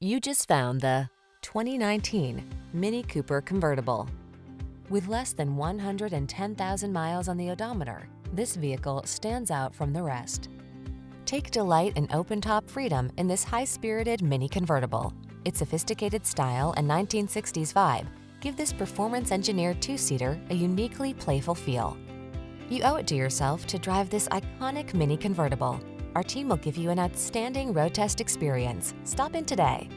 You just found the 2019 Mini Cooper Convertible. With less than 110,000 miles on the odometer, this vehicle stands out from the rest. Take delight in open-top freedom in this high-spirited Mini Convertible. Its sophisticated style and 1960s vibe give this performance-engineered two-seater a uniquely playful feel. You owe it to yourself to drive this iconic Mini Convertible. Our team will give you an outstanding road test experience. Stop in today.